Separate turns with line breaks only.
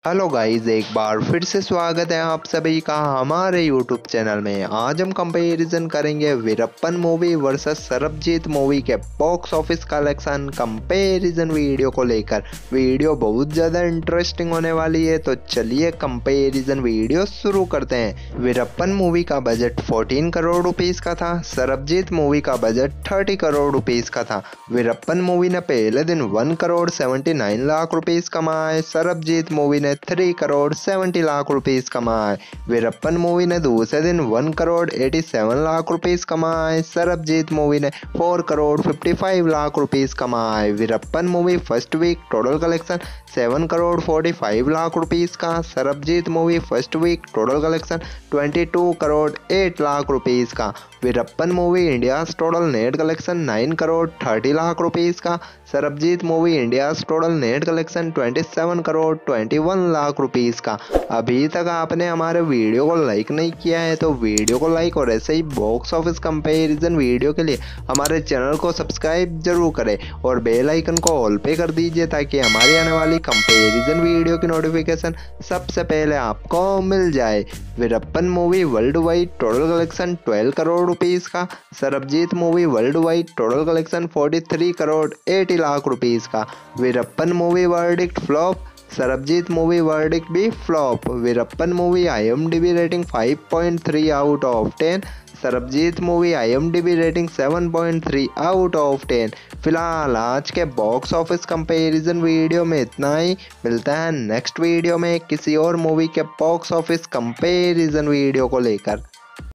Hello guys, एक बार फिर से स्वागत है आप सभी का हमारे यूट्यूब चैनल में। आज हम कंपैरिजन करेंगे Veerappan movie versus Sarbjit movie के box office collection comparison video को लेकर। वीडियो बहुत ज़्यादा इंटरेस्टिंग होने वाली है, तो चलिए कंपैरिजन वीडियो शुरू करते हैं। वीरप्पन मूवी का बजट 14 करोड़ रुपीस का था, सरबजीत मूवी का बजट 30 करोड़ रुपीस का था। वीरप्पन मूवी ने पहले दिन 1 करोड़ 79 लाख रुपीस कमाए, सरबजीत मूवी ने 3 करोड़ 70 लाख रुपीस कमाए। वीरप्पन मूवी ने दूसरे दिन 1 करोड़ 87 लाख रुपीस कमाए, सरबजीत मूवी ने 4 करोड़ 55 लाख रुपीस कमाए। Veerappan movie first week total collection 7 crore 45 lakh rupees का, Sarbjit movie first week total collection 22 crore 8 lakh rupees का। Veerappan movie India total net collection 9 crore 30 lakh rupees का, Sarbjit movie India total net collection 27 crore 21 lakh rupees का। अभी तक आपने हमारे वीडियो को लाइक नहीं किया है तो वीडियो को लाइक और ऐसे ही बॉक्स ऑफिस कंपैरिजन वीडियो के लिए हमारे चैनल को सब्सक्राइब जरूर करें और बेल आइकन को ऑल पे कर दीजिए ताकि हमारी आने वाली कंपैरिजन वीडियो की नोटिफिकेशन सबसे पहले आपको मिल जाए। Veerappan movie worldwide total collection 12 crore rupees का, Sarbjit movie worldwide total collection 43 crore 80 lakh rupees का। Veerappan movie verdict flop, Sarbjit movie verdict भी flop. Veerappan movie IMDb rating 5.3 out of 10, Sarbjit movie IMDb rating 7.3 out of 10। फिलहाल आज के बॉक्स ऑफिस कंपैरिजन वीडियो में इतना ही। मिलता है नेक्स्ट वीडियो में किसी और मूवी के बॉक्स ऑफिस कंपैरिजन वीडियो को लेकर।